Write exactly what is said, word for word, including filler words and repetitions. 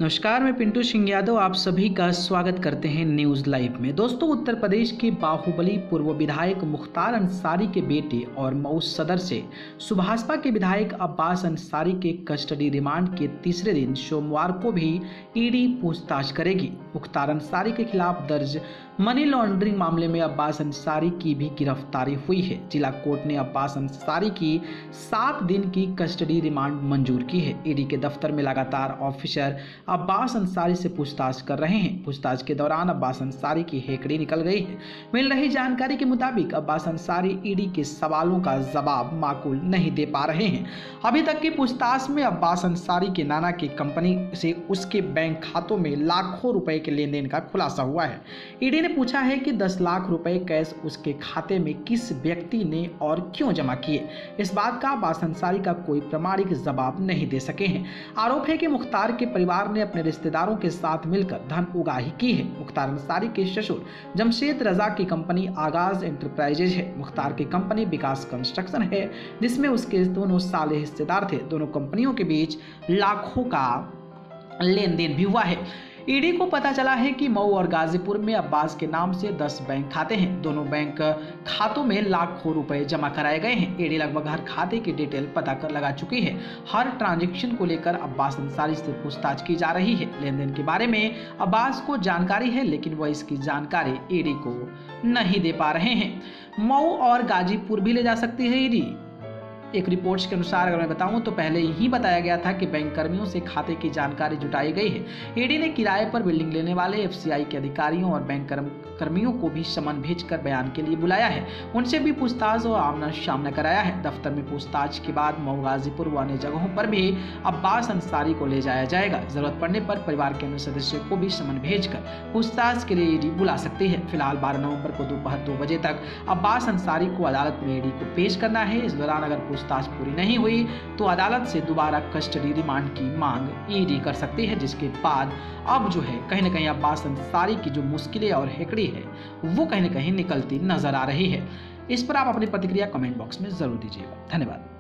नमस्कार, मैं पिंटू सिंह यादव आप सभी का स्वागत करते हैं न्यूज़ लाइव में। दोस्तों, उत्तर प्रदेश के बाहुबली पूर्व विधायक मुख्तार अंसारी के बेटे और मऊ सदर से सुभाषपा के विधायक अब्बास अंसारी के कस्टडी रिमांड के तीसरे दिन सोमवार को भी ईडी पूछताछ करेगी। मुख्तार अंसारी के खिलाफ दर्ज मनी लॉन्ड्रिंग मामले में अब्बास अंसारी की भी गिरफ्तारी हुई है। जिला कोर्ट ने अब्बास अंसारी की सात दिन की कस्टडी रिमांड मंजूर की है। ईडी के दफ्तर में लगातार ऑफिसर अब्बास अंसारी से पूछताछ कर रहे हैं। पूछताछ के दौरान अब्बास अंसारी की हेकड़ी निकल गई है। मिल रही जानकारी के मुताबिक अब्बास अंसारी ईडी के सवालों का जवाब माकूल नहीं दे पा रहे हैं। अभी तक की पूछताछ में अब्बास अंसारी के नाना की कंपनी से उसके बैंक खातों में लाखों रुपए के लेन देन का खुलासा हुआ है। ईडी ने पूछा है कि दस लाख रुपए कैश उसके खाते में किस व्यक्ति ने और क्यों जमा किए। इस बात का अब्बास अंसारी का कोई प्रामाणिक जवाब नहीं दे सके हैं। आरोप है कि मुख्तार के परिवार ने अपने रिश्तेदारों के साथ मिलकर धन उगाही की है। मुख्तार अंसारी के ससुर जमशेद रजा की कंपनी आगाज एंटरप्राइजेज है। मुख्तार की कंपनी विकास कंस्ट्रक्शन है, जिसमें उसके दोनों साले हिस्सेदार थे। दोनों कंपनियों के बीच लाखों का लेन देन भी हुआ है। ईडी को पता चला है कि मऊ और गाजीपुर में अब्बास के नाम से दस बैंक खाते हैं। दोनों बैंक खातों में लाखों रुपए जमा कराए गए हैं। ईडी लगभग हर खाते की डिटेल पता कर लगा चुकी है। हर ट्रांजैक्शन को लेकर अब्बास अंसारी से पूछताछ की जा रही है। लेन देन के बारे में अब्बास को जानकारी है, लेकिन वह इसकी जानकारी ईडी को नहीं दे पा रहे हैं। मऊ और गाजीपुर भी ले जा सकती है ईडी। एक रिपोर्ट्स के अनुसार अगर मैं बताऊं तो पहले ही बताया गया था कि बैंक कर्मियों से खाते की जानकारी जुटाई गई है। ईडी ने किराए पर बिल्डिंग लेने वाले एफसीआई के अधिकारियों और बैंक कर्मियों को भी समन भेजकर बयान के लिए बुलाया है। उनसे भी पूछताछ और आमना सामना कराया है। दफ्तर में पूछताछ के बाद मऊ, गाजीपुर व अन्य जगहों पर भी अब्बास अंसारी को ले जाया जाएगा। जरूरत पड़ने पर परिवार के अन्य सदस्यों को भी समन भेजकर पूछताछ के लिए ईडी बुला सकती है। फिलहाल बारह नवम्बर को दोपहर दो बजे तक अब्बास अंसारी को अदालत में ईडी को पेश करना है। इस दौरान अगर पूछताछ पूरी नहीं हुई तो अदालत से दोबारा कस्टडी रिमांड की मांग ईडी कर सकती है, जिसके बाद अब जो है कहीं न कहीं अब्बास अंसारी की जो मुश्किलें और हेकड़ी है वो कहीं न कहीं निकलती नजर आ रही है। इस पर आप अपनी प्रतिक्रिया कमेंट बॉक्स में जरूर दीजिएगा। धन्यवाद।